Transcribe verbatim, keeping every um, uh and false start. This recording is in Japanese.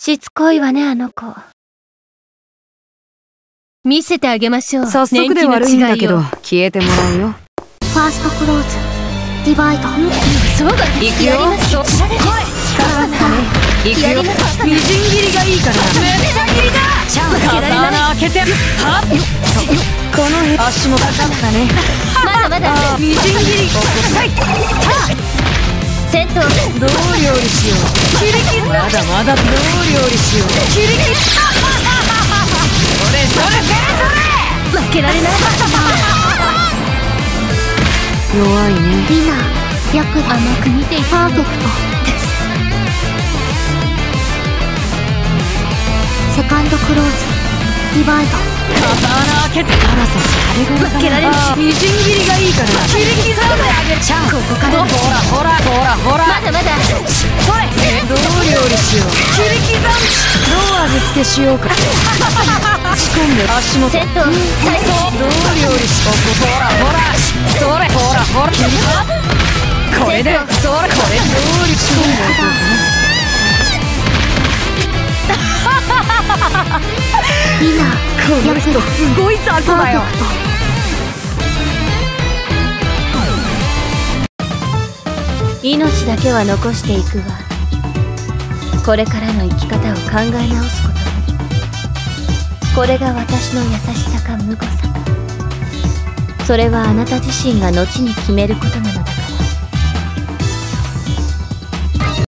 しつこいわね、あの子。見せてあげましょう。 早速で悪いんだけど消えてもらうよ。 ファーストクローズディバイド。 そうだ、行くよ。そちらで行くよ。みじん切りがいいから。めっちゃ切りだ。刀開けて。はっ。この辺足も高かったね。 まだまだ。 みじん切り。 戦闘。 どう料理しよう。切り切り。まだまだどう料理しよう。切り切り。それそれそれそれ。 負けられない。 弱いね。 リナ、よく甘く見ていパーフェクト。セカンドクローズディバイド。 刀開けて。辛さ負けられない。 みじん切りがいいから切り刻んであげちゃう。ここからほらほらほらほら。 まだまだ。 それどう料理しよう。切り刻む。どう味付けしようか。仕込んで足元。 戦闘最高。 どう料理しよう。ほらほらそれほらほら。切りこれでそれこれ料理仕込んでおこうかな。 リナ、 この人すごい雑魚だよ。 命だけは残していくわ。これからの生き方を考え直すことね。これが私の優しさか無誤さ。それはあなた自身が後に決めることなの。